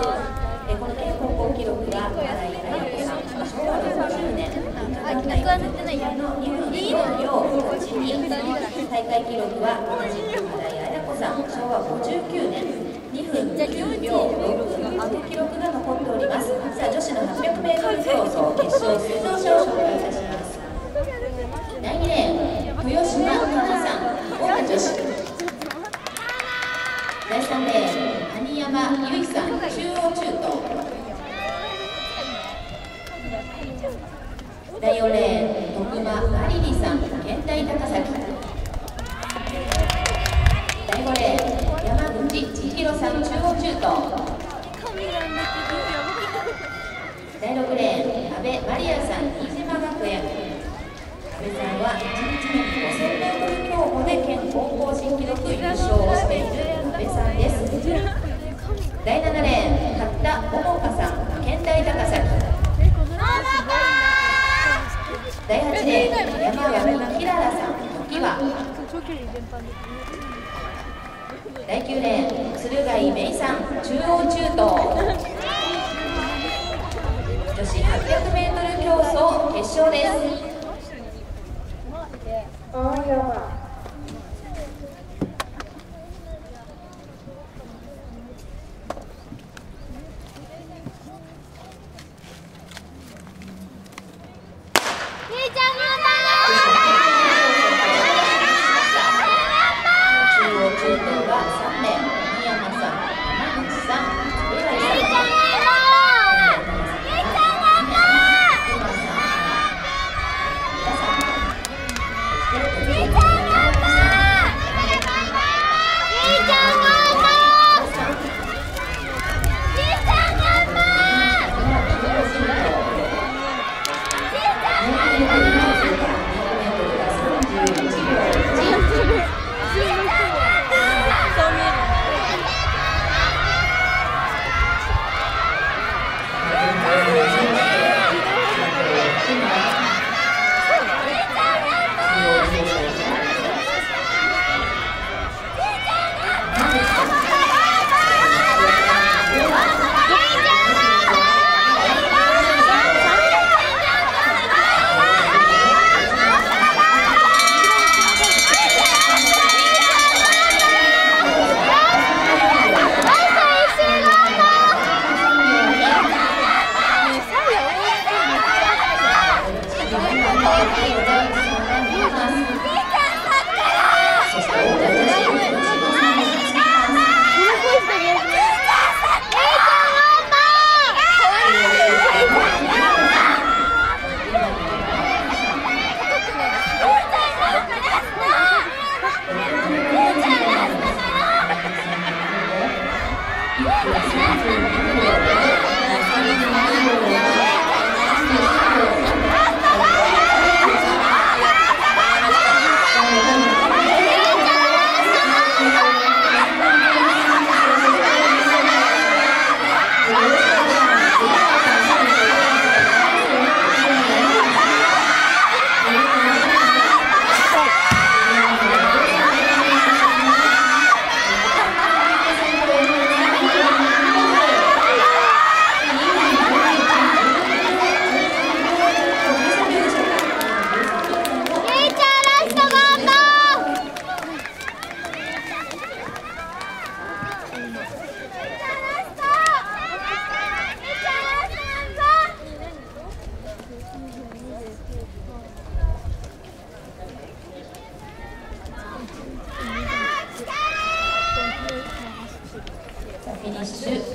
この県高校記録は新井彩子さん、昭和60年の2分4秒82。大会記録は同じく新井彩子さん、昭和59年2分9秒6。記録が残っております。さあ、女子の 800m 競走決勝出場者を紹介いたします。第2レーン、豊島かなさん、大田女子。第3レーン、谷山由衣さん、中央中等。第4レーン、徳間まりりさん、県大高崎。第5レーン、山口千尋さん、中央中等。第6レーン、阿部マリアさん、飯島学園。阿部さんは1日目に 5000m 競歩で県高校新記録優勝をしている阿部さんです。第7レーン、八田桃香さん、県大高崎。第8レーン、山脇きららさん、常盤。第9レーン、鶴貝芽衣さん、中央中等。女子 800m 競走決勝です。フィニッシュ